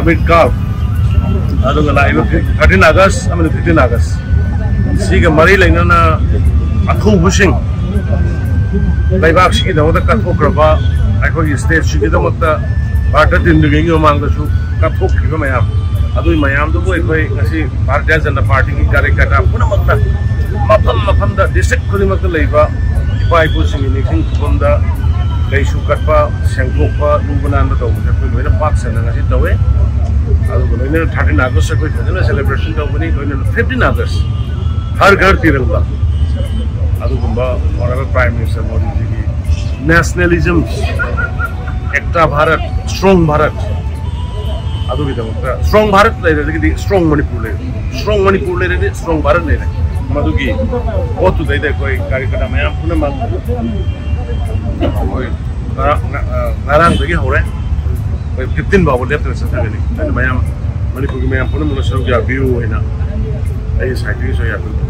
Amit Kaur, 13 August, 15 August. Siga Mari Lena Aku Bushing. Laibak Shiki, the Mota Katokraba, I call you state Shiki the Mota, Bartat in the Gingo Manga, Katok, Mayam. Adu Mayam, the way I see Partas and the party Karikata, Punamata, Mapanda, District Kulimaka Leva, Pai pushing anything from the Kaishu Katpa, Shankopa, Lubananda, with a box and a hit away. 13 August celebration of 15 August. Har Ghar Tiranga. Whatever Prime Minister Modi ji. Nationalism, Ekta Bharat, Strong Bharat. Strong Bharat, Strong Manipur. Strong Manipur, Strong Bharat. Madugi. What to they koi Karikata Mayam Punama. Narang Bigi Hore. 15 babu left and Saturday. And Mayam Manipur Mayam Punama view in a side.